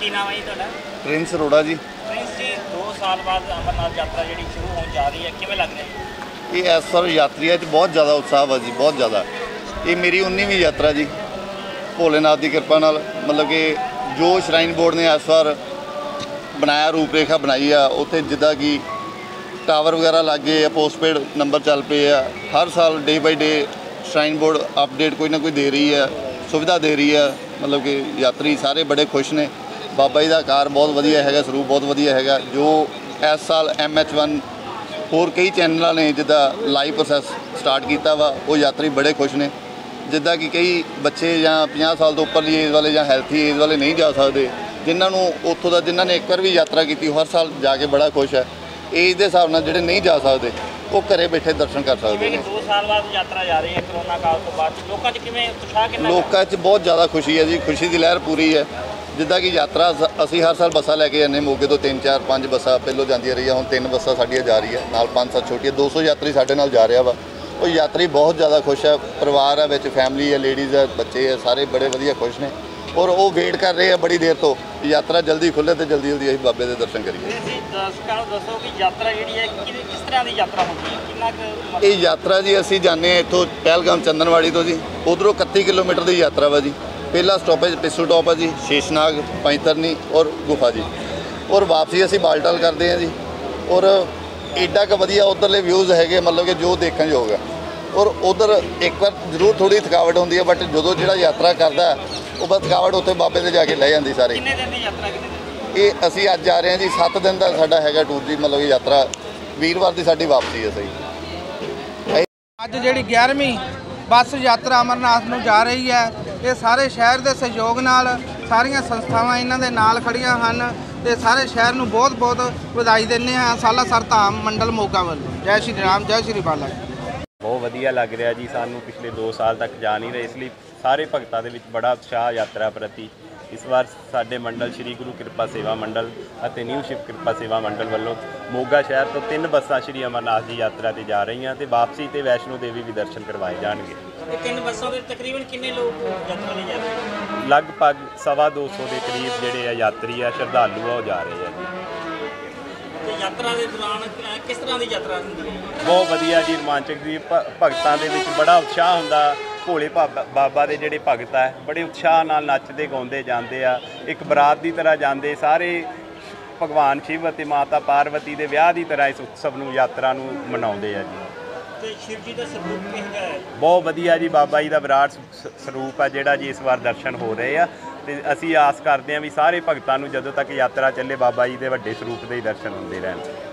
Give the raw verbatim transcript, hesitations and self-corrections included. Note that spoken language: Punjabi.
ਕੀ ਨਾਮ ਹੈ ਜੀ ਤੁਹਾਡਾ? ਪ੍ਰਿੰਸ ਅਰੋੜਾ ਜੀ। ਪ੍ਰਿੰਸ ਜੀ, ਦੋ ਸਾਲ ਬਾਅਦ ਅਮਰਨਾਥ ਯਾਤਰਾ ਜਿਹੜੀ ਸ਼ੁਰੂ ਹੋਣ ਜਾ ਰਹੀ ਹੈ, ਕਿਵੇਂ ਲੱਗ ਰਿਹਾ ਜੀ? ਇਹ ਇਸ ਵਾਰ ਯਾਤਰੀਆਂ 'ਚ ਬਹੁਤ ਜ਼ਿਆਦਾ ਉਤਸ਼ਾਹ ਵਾ ਜੀ, ਬਹੁਤ ਜ਼ਿਆਦਾ। ਇਹ ਮੇਰੀ ਉੱਨੀਵੀਂ ਯਾਤਰਾ ਜੀ, ਭੋਲੇਨਾਥ ਦੀ ਕਿਰਪਾ ਨਾਲ। ਮਤਲਬ ਕਿ ਜੋ ਸ਼ਰਾਈਨ ਬੋਰਡ ਨੇ ਇਸ ਵਾਰ ਬਣਾਇਆ, ਰੂਪਰੇਖਾ ਬਣਾਈ ਆ, ਉੱਥੇ ਜਿੱਦਾਂ ਕਿ ਟਾਵਰ ਵਗੈਰਾ ਲੱਗ ਗਏ ਆ, ਪੋਸਟਪੇਡ ਨੰਬਰ ਚੱਲ ਪਏ ਆ। ਹਰ ਸਾਲ day by day shrine board update ਕੋਈ ਨਾ ਕੋਈ ਦੇ ਰਹੀ ਆ, ਸੁਵਿਧਾ ਦੇ ਰਹੀ ਆ। ਮਤਲਬ ਕਿ ਯਾਤਰੀ ਸਾਰੇ ਬੜੇ ਖੁਸ਼ ਨੇ। ਬਾਬਾ ਜੀ ਦਾ ਆਕਾਰ ਬਹੁਤ ਵਧੀਆ ਹੈਗਾ, ਸਰੂਪ ਬਹੁਤ ਵਧੀਆ ਹੈਗਾ। ਜੋ ਇਸ ਸਾਲ ਐਮ ਐਚ ਵਨ ਹੋਰ ਕਈ ਚੈਨਲਾਂ ਨੇ ਜਿੱਦਾਂ ਲਾਈਵ ਪ੍ਰੋਸੈਸ ਸਟਾਰਟ ਕੀਤਾ ਵਾ, ਉਹ ਯਾਤਰੀ ਬੜੇ ਖੁਸ਼ ਨੇ। ਜਿੱਦਾਂ ਕਿ ਕਈ ਬੱਚੇ ਜਾਂ ਪੰਜਾਹ ਸਾਲ ਤੋਂ ਉੱਪਰਲੀ ਏਜ ਵਾਲੇ ਜਾਂ ਹੈਲਥੀ ਏਜ ਵਾਲੇ ਨਹੀਂ ਜਾ ਸਕਦੇ, ਜਿਨ੍ਹਾਂ ਨੂੰ ਉੱਥੋਂ ਦਾ ਜਿਨ੍ਹਾਂ ਨੇ ਇੱਕ ਵਾਰ ਵੀ ਯਾਤਰਾ ਕੀਤੀ, ਉਹ ਹਰ ਸਾਲ ਜਾ ਕੇ ਬੜਾ ਖੁਸ਼ ਹੈ। ਏਜ ਦੇ ਹਿਸਾਬ ਨਾਲ ਜਿਹੜੇ ਨਹੀਂ ਜਾ ਸਕਦੇ, ਉਹ ਘਰੇ ਬੈਠੇ ਦਰਸ਼ਨ ਕਰ ਸਕਦੇ ਨੇ। ਦੋ ਸਾਲ ਬਾਅਦ ਯਾਤਰਾ ਜਾ ਰਹੀ ਹੈ, ਕਰੋਨਾ ਕਾਲ ਤੋਂ ਬਾਅਦ ਲੋਕਾਂ 'ਚ ਕਿਵੇਂ ਉਤਸ਼ਾਹ ਕਿੰਨਾ? ਲੋਕਾਂ 'ਚ ਬਹੁਤ ਜ਼ਿਆਦਾ ਖੁਸ਼ੀ ਹੈ ਜੀ, ਖੁਸ਼ੀ ਦੀ ਲਹਿਰ ਪੂਰੀ ਹੈ। ਜਿੱਦਾਂ ਕਿ ਯਾਤਰਾ ਅਸੀਂ ਹਰ ਸਾਲ ਬੱਸਾਂ ਲੈ ਕੇ ਜਾਂਦੇ, ਮੋਗੇ ਤੋਂ ਤਿੰਨ ਚਾਰ ਪੰਜ ਬੱਸਾਂ ਪਹਿਲੋਂ ਜਾਂਦੀਆਂ ਰਹੀਆਂ, ਹੁਣ ਤਿੰਨ ਬੱਸਾਂ ਸਾਡੀਆਂ ਜਾ ਰਹੀਆਂ, ਨਾਲ ਪੰਜ ਸੱਤ ਛੋਟੀਆਂ। ਦੋ ਸੌ ਯਾਤਰੀ ਸਾਡੇ ਨਾਲ ਜਾ ਰਿਹਾ ਵਾ। ਉਹ ਯਾਤਰੀ ਬਹੁਤ ਜ਼ਿਆਦਾ ਖੁਸ਼ ਹੈ। ਪਰਿਵਾਰ ਹੈ ਵਿੱਚ, ਫੈਮਿਲੀ ਹੈ, ਲੇਡੀਜ਼ ਹੈ, ਬੱਚੇ ਹੈ, ਸਾਰੇ ਬੜੇ ਵਧੀਆ ਖੁਸ਼ ਨੇ। ਔਰ ਉਹ ਵੇਟ ਕਰ ਰਹੇ ਆ ਬੜੀ ਦੇਰ ਤੋਂ, ਯਾਤਰਾ ਜਲਦੀ ਖੁੱਲ੍ਹੇ ਅਤੇ ਜਲਦੀ ਜਲਦੀ ਅਸੀਂ ਬਾਬੇ ਦੇ ਦਰਸ਼ਨ ਕਰੀਏ। ਤੁਸੀਂ ਦਰਸ਼ਕਾਂ ਨੂੰ ਦੱਸੋ ਕਿ ਯਾਤਰਾ ਜਿਹੜੀ ਹੈ ਕਿਸ ਤਰ੍ਹਾਂ ਦੀ ਯਾਤਰਾ ਹੁੰਦੀ ਹੈ, ਕਿੰਨਾ ਕੁ? ਇਹ ਯਾਤਰਾ ਜੀ ਅਸੀਂ ਜਾਂਦੇ ਹਾਂ ਇੱਥੋਂ ਪਹਿਲਗਾਮ ਚੰਦਨਵਾੜੀ ਤੋਂ ਜੀ। ਉੱਧਰੋਂ ਇਕੱਤੀ ਕਿਲੋਮੀਟਰ ਦੀ ਯਾਤਰਾ ਵਾ ਜੀ। ਪਹਿਲਾ ਸਟਾਪੇਜ ਪਿੱਸੂ ਟੋਪ ਹੈ ਜੀ, ਸ਼ੇਸ਼ਨਾਗ, ਪੰਜਤਰਨੀ ਔਰ ਗੁਫਾ ਜੀ। ਔਰ ਵਾਪਸੀ ਅਸੀਂ ਬਾਲਟਾਲ ਕਰਦੇ ਹਾਂ ਜੀ। ਔਰ ਏਡਾ ਕੁ ਵਧੀਆ ਉੱਧਰਲੇ ਵਿਊਜ਼ ਹੈਗੇ, ਮਤਲਬ ਕਿ ਜੋ ਦੇਖਣ ਯੋਗ ਹੈ। ਔਰ ਉੱਧਰ ਇੱਕ ਵਾਰ ਜ਼ਰੂਰ ਥੋੜ੍ਹੀ ਥਕਾਵਟ ਹੁੰਦੀ ਹੈ, ਬਟ ਜਦੋਂ ਜਿਹੜਾ ਯਾਤਰਾ ਕਰਦਾ ਉਹ ਬਸ ਥਕਾਵਟ ਉੱਥੇ ਬਾਬੇ ਦੇ ਜਾ ਕੇ ਲੈ ਜਾਂਦੀ ਸਾਰੇ। ਕਿੰਨੇ ਦਿਨ ਦੀ ਯਾਤਰਾ? ਕਿੰਨੇ ਦਿਨ? ਇਹ ਅਸੀਂ ਅੱਜ ਜਾ ਰਹੇ ਹਾਂ ਜੀ, ਸੱਤ ਦਿਨ ਦਾ ਸਾਡਾ ਹੈਗਾ ਟੂਰ ਜੀ। ਮਤਲਬ ਕਿ ਯਾਤਰਾ ਵੀਰਵਾਰ ਦੀ ਸਾਡੀ ਵਾਪਸੀ ਹੈ ਸਹੀ। ਅੱਜ ਜਿਹੜੀ ਗਿਆਰਵੀਂ ਬੱਸ ਯਾਤਰਾ ਅਮਰਨਾਥ ਨੂੰ ਜਾ ਰਹੀ ਹੈ, ਇਹ ਸਾਰੇ ਸ਼ਹਿਰ ਦੇ ਸਹਿਯੋਗ ਨਾਲ ਸਾਰੀਆਂ ਸੰਸਥਾਵਾਂ ਇਹਨਾਂ ਦੇ ਨਾਲ ਖੜੀਆਂ ਹਨ ਤੇ ਸਾਰੇ ਸ਼ਹਿਰ ਨੂੰ ਬਹੁਤ ਬਹੁਤ ਵਧਾਈ ਦਿੰਦੇ ਹਾਂ ਸਾਲਾਸਰ ਧਾਮ ਮੰਡਲ ਮੋਗਾ ਵੱਲੋਂ। ਜੈ ਸ਼੍ਰੀ ਰਾਮ, ਜੈ ਸ਼੍ਰੀ ਬਾਲਾ ਜੀ। ਬਹੁਤ ਵਧੀਆ ਲੱਗ ਰਿਹਾ ਜੀ। ਸਾਨੂੰ ਪਿਛਲੇ ਦੋ ਸਾਲ ਤੱਕ ਜਾ ਨਹੀਂ ਰਹੇ, ਇਸ ਲਈ ਸਾਰੇ ਭਗਤਾਂ ਦੇ ਵਿੱਚ ਬੜਾ ਉਤਸ਼ਾਹ ਯਾਤਰਾ ਪ੍ਰਤੀ। ਇਸ ਵਾਰ ਸਾਡੇ ਮੰਡਲ ਸ਼੍ਰੀ ਗੁਰੂ ਕਿਰਪਾ ਸੇਵਾ ਮੰਡਲ ਅਤੇ ਨਿਊ ਸ਼ਿਵ ਕਿਰਪਾ ਸੇਵਾ ਮੰਡਲ ਵੱਲੋਂ ਮੋਗਾ ਸ਼ਹਿਰ ਤੋਂ ਤਿੰਨ ਬੱਸਾਂ ਸ਼੍ਰੀ ਅਮਰਨਾਥ ਦੀ ਯਾਤਰਾ 'ਤੇ ਜਾ ਰਹੀਆਂ ਤੇ ਵਾਪਸੀ ਤੇ ਵੈਸ਼ਨੋ ਦੇਵੀ ਵੀ ਦਰਸ਼ਨ ਕਰਵਾਏ ਜਾਣਗੇ। ਇਹ ਤਿੰਨ ਬੱਸਾਂ ਦੇ ਤਕਰੀਬਨ ਕਿੰਨੇ ਲੋਕ ਯਾਤਰਾ ਲਈ ਜਾ ਰਹੇ ਹਨ? ਲਗਭਗ ਸਵਾ ਦੋ ਸੌ ਦੇ ਕਰੀਬ ਜਿਹੜੇ ਆ ਯਾਤਰੀ ਆ, ਸ਼ਰਧਾਲੂ ਆ, ਉਹ ਜਾ ਰਹੇ ਆ ਜੀ। ਤੇ ਯਾਤਰਾ ਦੇ ਦੌਰਾਨ ਕਿਸ ਤਰ੍ਹਾਂ ਦੀ ਯਾਤਰਾ ਹੁੰਦੀ ਹੈ? ਬਹੁਤ ਵਧੀਆ ਜੀ, ਰੋਮਾਂਚਕ ਜੀ। ਭ ਭਗਤਾਂ ਦੇ ਵਿੱਚ ਬੜਾ ਉਤਸ਼ਾਹ ਹੁੰਦਾ। ਭੋਲੇ ਬਾਬਾ ਬਾਬਾ ਦੇ ਜਿਹੜੇ ਭਗਤ ਆ ਬੜੇ ਉਤਸ਼ਾਹ ਨਾਲ ਨੱਚਦੇ ਗਾਉਂਦੇ ਜਾਂਦੇ ਆ, ਇੱਕ ਬਰਾਤ ਦੀ ਤਰ੍ਹਾਂ ਜਾਂਦੇ ਸਾਰੇ। ਭਗਵਾਨ ਸ਼ਿਵ ਅਤੇ ਮਾਤਾ ਪਾਰਵਤੀ ਦੇ ਵਿਆਹ ਦੀ ਤਰ੍ਹਾਂ ਇਸ ਉਤਸਵ ਨੂੰ, ਯਾਤਰਾ ਨੂੰ ਮਨਾਉਂਦੇ ਆ ਜੀ। ਤੇ ਸ਼ਿਵ ਜੀ ਦਾ ਸਰੂਪ ਕਿਹੋ ਹੈ? ਬਹੁਤ ਵਧੀਆ ਜੀ, ਬਾਬਾ ਜੀ ਦਾ ਵਿਰਾਟ ਸਰੂਪ ਆ ਜਿਹੜਾ ਜੀ ਇਸ ਵਾਰ ਦਰਸ਼ਨ ਹੋ ਰਹੇ ਆ। ਤੇ ਅਸੀਂ ਆਸ ਕਰਦੇ ਹਾਂ ਵੀ ਸਾਰੇ ਭਗਤਾਂ ਨੂੰ ਜਦੋਂ ਤੱਕ ਯਾਤਰਾ ਚੱਲੇ, ਬਾਬਾ ਜੀ ਦੇ ਵੱਡੇ ਸਰੂਪ ਦੇ ਹੀ ਦਰਸ਼ਨ ਹੁੰਦੇ ਰਹਿਣ।